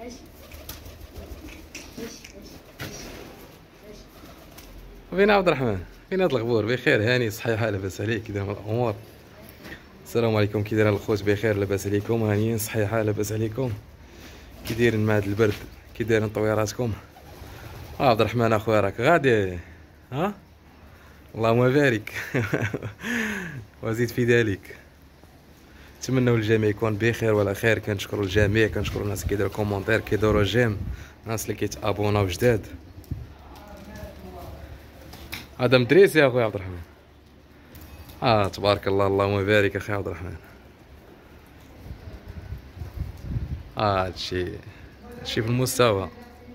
فين عبد الرحمن؟ فين هاد الغبور؟ بخير هاني صحيحه لاباس عليك؟ كي داير الامور؟ السلام عليكم، كي داير الخوت؟ بخير لاباس عليكم؟ هانيين صحيحه لاباس عليكم؟ كي دايرين مع هاد البرد؟ كي دايرين طويراتكم؟ عبد الرحمن اخويا راك غادي؟ ها اللهم بارك. وزيد في ذلك. نتمنوا الجميع يكون بخير وعلى خير. كنشكروا الجميع، كنشكروا الناس كيديروا كومونتير، كيديروا جيم، الناس اللي كيتابوناو جداد. هذا مدريس يا اخويا عبد الرحمن. تبارك الله، اللهم بارك اخي عبد الرحمن. هادشي في المستوى.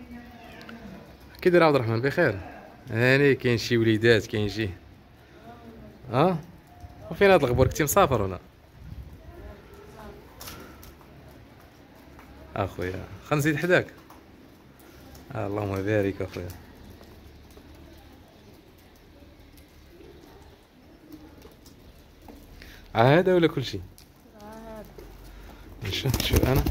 كي داير عبد الرحمن؟ بخير هاني. كاين شي وليدات كاين شي وفين هاد الغبور؟ كنتي مسافر ولا اخويا؟ خلينا نزيد حداك. اللهم بارك اخويا. هذا ولا كل شيء؟ شوف انا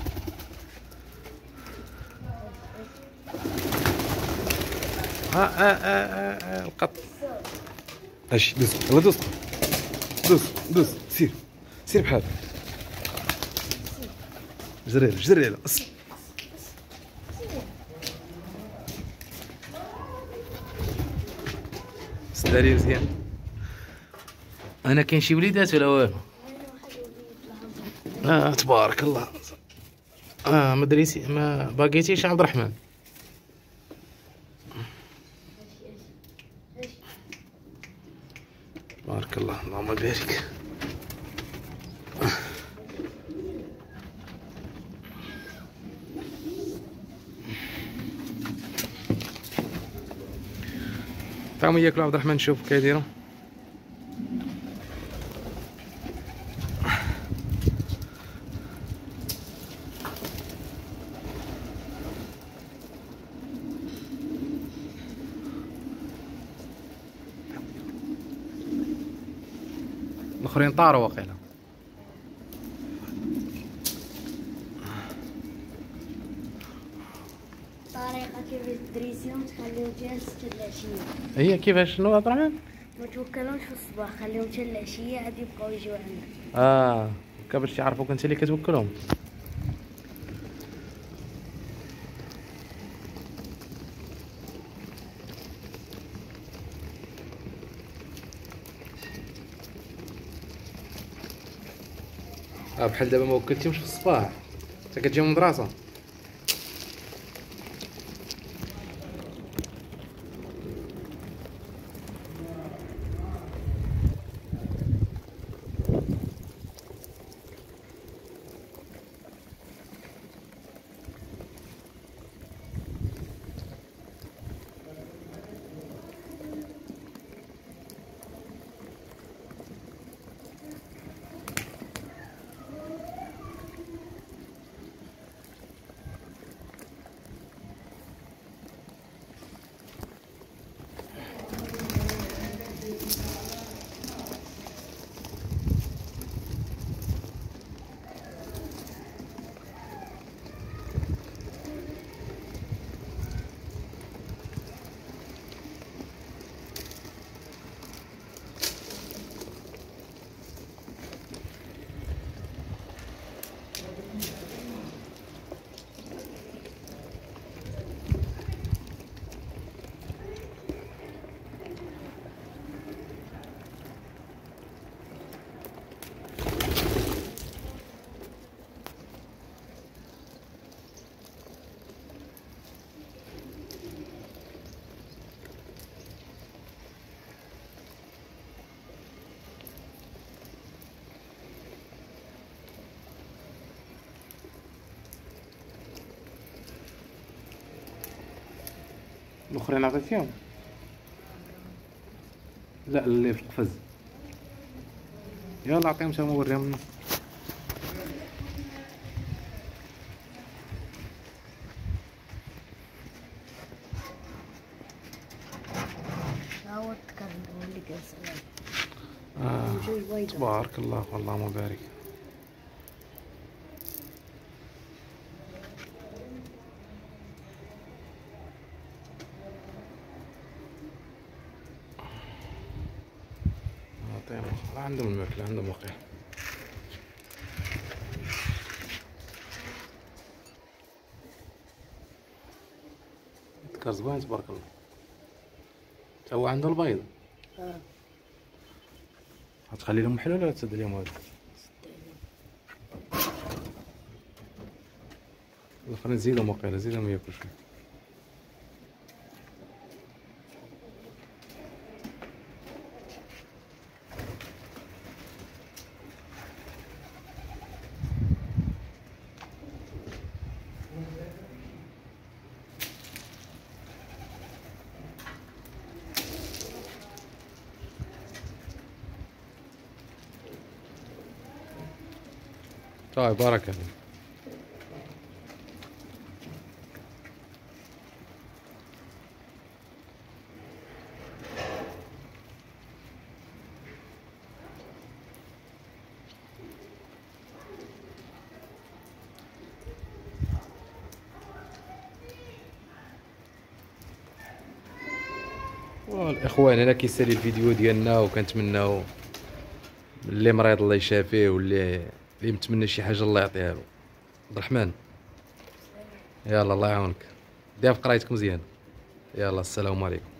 القط. اش دوز، يلا دوز دوز دوز. سير بحال. جري اصل. سداري مزيان. انا كاين شي وليدات ولا والو؟ تبارك الله. ما دريتي ما باقيتيش عبد الرحمن؟ تبارك الله، اللهم بارك. تعالوا ياكلوا عبد الرحمن، نشوف كيديروا. الاخرين طاروا واقيلا. طريقة كيف تدريسيهم تخليهم حتى 6 العشية. هي كيفاش؟ شنو عبد الرحمن؟ ما توكلهمش في الصباح، خليهم حتى العشية عاد يبقاو يجيو عندك. باش يعرفوك انت اللي كتوكلهم. بحال دابا ما وكلتيهمش في الصباح، انت كتجي من المدرسه. الاخرين عطيتيهم؟ لا، اللي في القفز. يلا عطيهم تا وريهم لنا. تبارك الله، اللهم بارك. فريمون راه عندهم الماكله، عندهم وقيح. الكار زوين تبارك الله. تا هو عنده البيض. غتخلي لهم محلول ولا تسد لهم هذا؟ الاخرين زيدهم وقيله، زيدهم ياكل شويه. طيب بارك الله. الاخوان انا كيسالي الفيديو ديالنا، وكنتمناو اللي مريض الله يشافيه، واللي متمنى شي حاجه الله يعطيها له. عبد الرحمن يلا الله يعاونك، دير في قرايتك مزيان. يلا السلام عليكم.